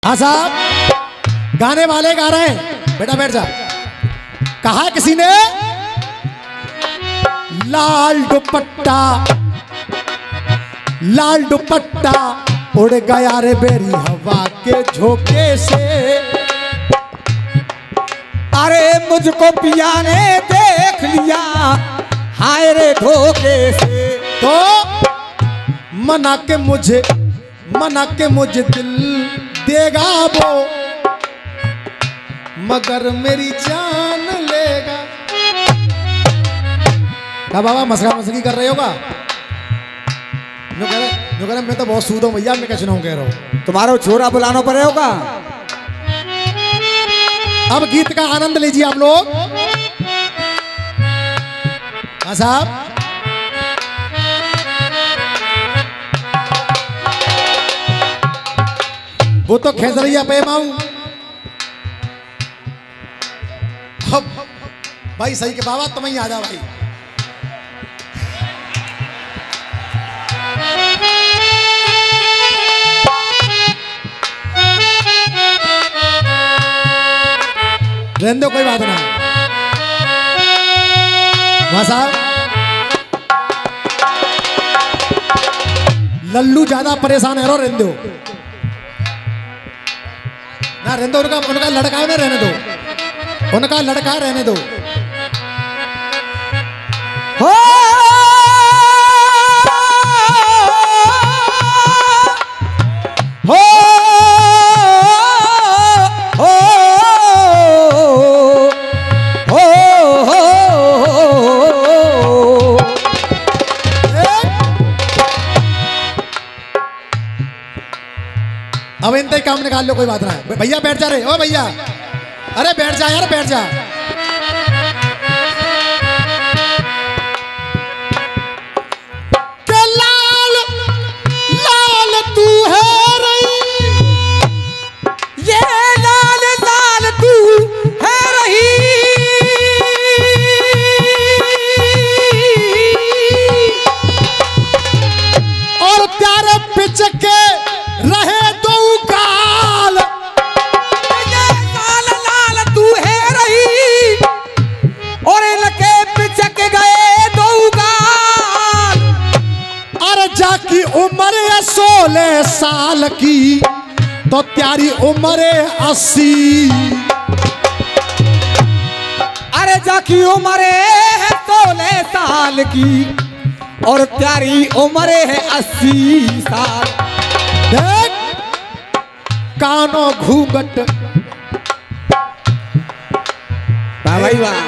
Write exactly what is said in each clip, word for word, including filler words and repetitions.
हाँ साहब, गाने वाले गा रहे हैं। बेटा बैठ जा। कहा किसी ने लाल दुपट्टा लाल दुपट्टा उड़ गया रे बेरी हवा के झोंके से। अरे मुझको पिया ने देख लिया हाय रे धोखे से। तो मना के मुझे मना के मुझे दिल देगा वो, मगर मेरी जान लेगा। क्या बाबा मसका मसकी कर रहे होगा? जो कह रहे जो कह रहे मैं तो बहुत सूद हूँ भैया, मैं कैसे ना कह रहा हूँ। तुम्हारा छोरा बुलाना पड़े होगा। अब गीत का आनंद लीजिए आप लोग। हाँ साहब, वो तो खेसरिया पे माऊ। भाई सही के बाबा तुम ही आ जाओ भाई। रहने दो, कोई बात ना। वहां साहब लल्लू ज्यादा परेशान है रो, रहने दो ना, रहने दो। उनका उनका लड़का है ना, रहने दो। उनका लड़का है, रहने दो। हो हो अब इनते काम निकाल लो, कोई बात ना है। भैया बैठ जा रहे। ओ भैया, अरे बैठ जा यार, बैठ जा। के लाल लाल तू है रही, ये लाल लाल तू है रही। और प्यारे पिच के रहे दो काल। ये लाल लाल तू है रही और इनके पिचक गए दो गाल। अरे जाकी उम्र है सोलह साल की, तो त्यारी उम्र है अस्सी। अरे जाकी उम्र है सोलह साल की और त्यारी उम्र है अस्सी साल। देख कानो घूंघट भाई वाह।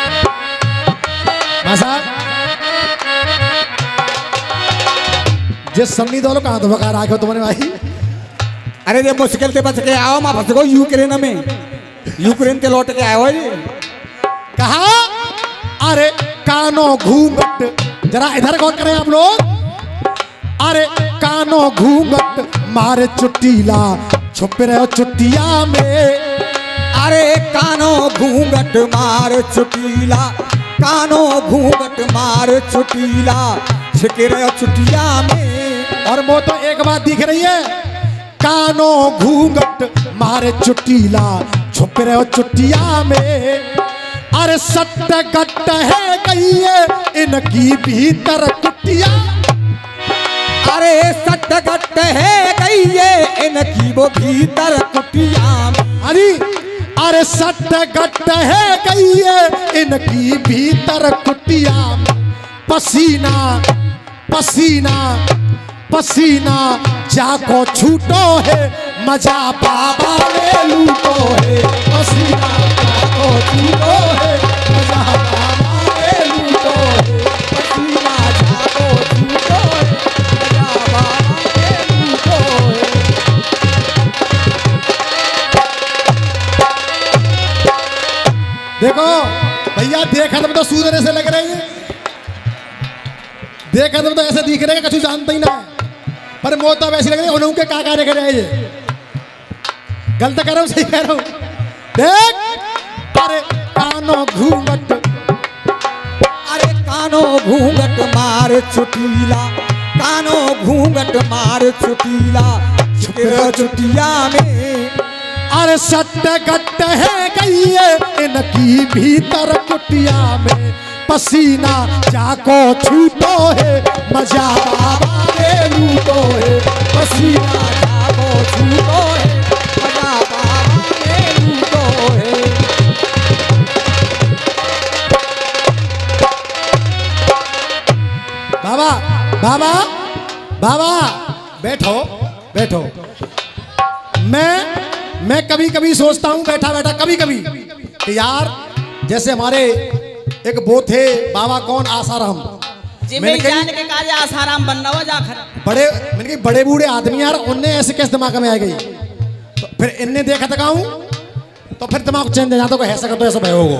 जिस सन्नी दौलो कहाँ तो बका रखो तुमने भाई। अरे ये मुश्किल से बच के आओ, मैं फंस गो यूक्रेन में। यूक्रेन के लौट के आए हो जी। कहा अरे कानो घूंघट, जरा इधर गौर करें आप लोग। अरे कानो घूंघट मारे चुटीला, छुप रहे हो चुटिया में। अरे कानो घूंघट मार चुटीला, कानो घूंघट मार चुटीला, छिप रहे हो चुटिया में। और वो तो एक बात दिख रही है, कानो घूंघट मारे चुटीला, छुप रहे हो चुटिया में। अरे सट्ट गट्ट है गई है इनकी भीतर कुटिया। अरे सट्ट गट्ट है गई है इनकी वो भीतर कुटिया। अरे अरे सट्ट गट्ट है गई है इनकी भीतर कुटिया। पसीना पसीना पसीना जाको छूटो है, मजा बाबा ने लूटो है। पसीना जाको छूटो है, मजा बाबा ने लूटो है। पसीना जाको छूटो है, मजा बाबा ने लूटो है। देखो भैया, देखा तो सूदने से लग रहे हैं, देखा तो ऐसे दिख रहे हैं कछु जानते ही ना, पर वो तो वैसे लग रही है उनके क्या कार्य कर रहे हैं। गलत कर रहा हूँ सही कह रहा हूँ? देख अरे कानो घूंघट, अरे कानो घूंघट मार चुटीला, कानो घूंघट मार चुटीला, छुप चुटिया में। अरे सट गट है गई इनकी भीतर कुटिया में, पसीना जाको छूटो है मजा बाबा ने लूटो है, पसीना जाको छूटो है मजा बाबा ने लूटो है। बाबा बाबा बाबा बैठो बैठो। मैं मैं कभी कभी सोचता हूँ बैठा बैठा कभी कभी कि यार जैसे हमारे एक वो थे बाबा कौन आसाराम, मैंने जान के कार्य आसाराम बनना हो जाकर बड़े मैंने कही बड़े बूढ़े आदमी यार उनने ऐसे कैसे दिमाग में आ गई। तो फिर इनने देखा था गाऊं तो फिर दिमाग चेंज हो जाता, ऐसा कर दो ऐसा भयो।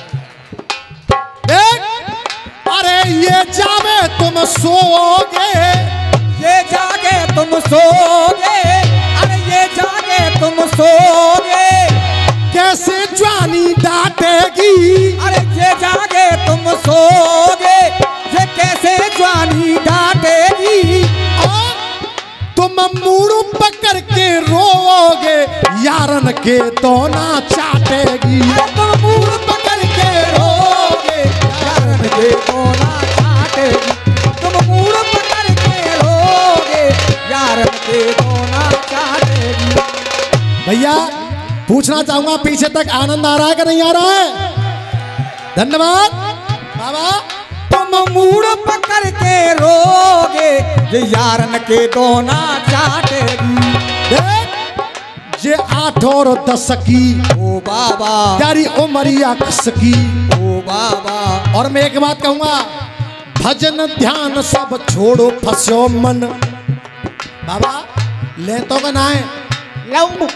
अरे ये जावे तुम सोओगे, ये जागे तुम सोगे, अरे ये जागे तुम सोगे, कैसे जवानी डांटेगी, अरे ये जागे तुम सोगे, ये कैसे जवानी डांटेगी, और तुम मुड़ पकड़ के रोओगे यारन के तो ना चाटेगी, तुम मुड़ पकड़ के रोगे यारन के तो ना चाटेगी, तुम मुड़ पकड़ के रोगे यारन के तो ना चाटेगी। भैया पूछना चाहूंगा पीछे तक आनंद आ रहा है कि नहीं आ रहा है? धन्यवाद बाबा। तुम मुड़ पकड़ के रोगे ये यारन के दोना चाटेगी, जे आठ और दस की ओ बाबा प्यारी उमरिया खस की ओ बाबा। और मैं एक बात कहूंगा, भजन ध्यान सब छोड़ो फंसो मन। बाबा ले तो का ना है लऊ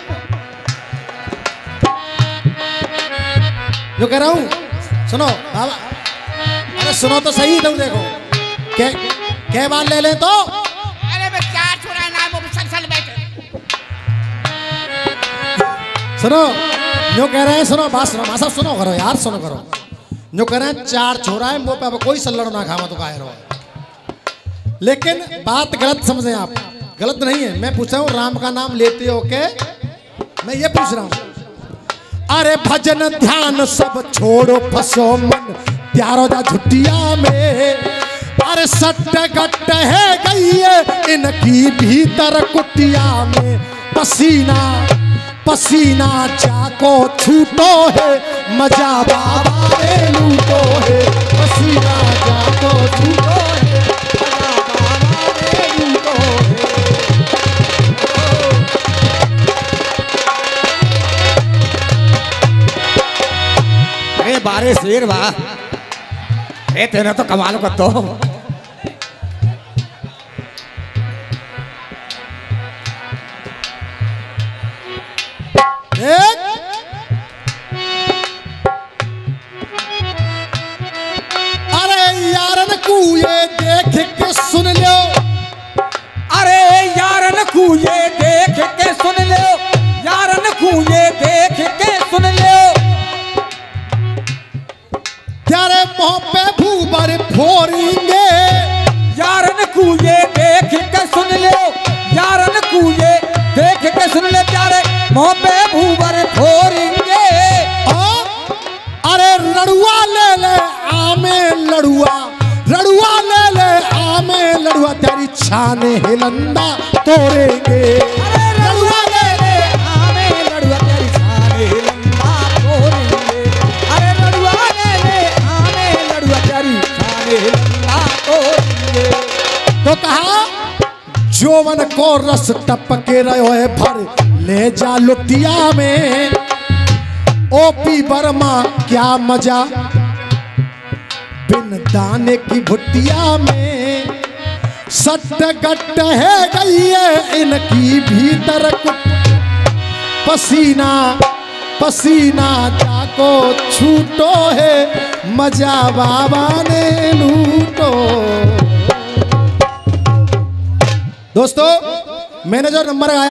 जो कह रहा हूं सुनो बाबा, अरे सुनो तो सही तुम देखो क्या क्या बात ले ले तो। अरे मैं चार छोरा नाम वो सल सल बैठे सुनो जो कह रहे हैं, सुनो बात सुनो मासा सुनो करो यार सुनो करो। जो कह रहे हैं चार छोरा है वो पे कोई सल्लड़ ना खावा तो काहे रहो, लेकिन बात गलत समझे आप, गलत नहीं है। मैं पूछ रहा हूँ राम का नाम लेते हो के, मैं ये पूछ रहा हूँ। अरे भजन ध्यान सब छोड़ो फंसो मन प्यारो दा झुटिया में, अरे सट गट है गई है इनकी भीतर कुटिया में, पसीना पसीना जाको छूटो है मजा बाबा ने लूटो है, पसीना जाको छूटो है मजा बाबा ने लूटो है। अरे बारे शेर वाह, ए तेरा तो कमाल कर दो। अरे यारन को ये देख के सुन लो, अरे यारन को ये देख के सुन लो, यारन को ये देख के सुन लो, तेरे मुंह पे भूबर फोड़ेंगे, यारन को ये देख के सुन लो, यारन को ये देख के सुन ले प्यारे मुंह पे भूबर फोड़ेंगे। अरे लड़ुआ ले ले आमे लड़ुआ, लड़ुआ ले ले आमे लड़ुआ तेरी छाने हिलंदा तोड़ेंगे, अरे लड़ुआ ले ले आमे लड़ुआ तेरी छाने हिलंदा तोड़ेंगे, अरे लड़ुआ ले ले आमे लड़ुआ तेरी छाने हिलंदा तोड़ेंगे। तो कहा जोवन को रस टपके रहो है भर ले जा लुटिया में, ओपी वर्मा क्या मजा बिन दाने की भुट्टिया में, सट गट है गई है इनकी भीतर कुट, पसीना पसीना जाको छूटो है मजा बाबा ने लूटो। दोस्तों मैंने जो नंबर आया